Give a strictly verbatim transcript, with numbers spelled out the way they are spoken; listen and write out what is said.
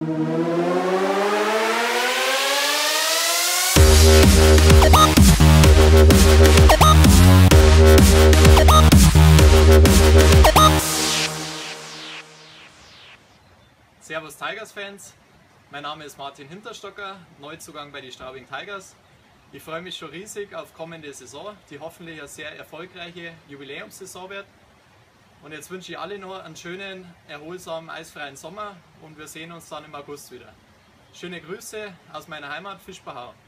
Servus Tigers-Fans, mein Name ist Martin Hinterstocker, Neuzugang bei die Straubing Tigers. Ich freue mich schon riesig auf kommende Saison, die hoffentlich eine sehr erfolgreiche Jubiläumssaison wird. Und jetzt wünsche ich alle noch einen schönen, erholsamen, eisfreien Sommer und wir sehen uns dann im August wieder. Schöne Grüße aus meiner Heimat Fischbachau.